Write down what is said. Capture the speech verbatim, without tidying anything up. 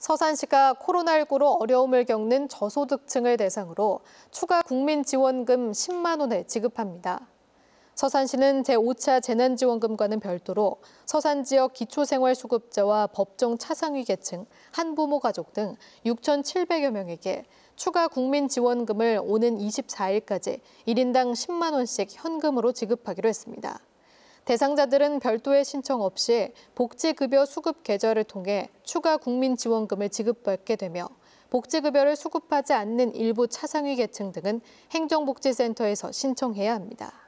서산시가 코로나십구로 어려움을 겪는 저소득층을 대상으로 추가 국민지원금 십만 원을 지급합니다. 서산시는 제오 차 재난지원금과는 별도로 서산 지역 기초생활수급자와 법정 차상위 계층, 한부모 가족 등 육천칠백여 명에게 추가 국민지원금을 오는 이십사 일까지 일 인당 십만 원씩 현금으로 지급하기로 했습니다. 대상자들은 별도의 신청 없이 복지급여 수급 계좌를 통해 추가 국민지원금을 지급받게 되며 복지급여를 수급하지 않는 일부 차상위 계층 등은 행정복지센터에서 신청해야 합니다.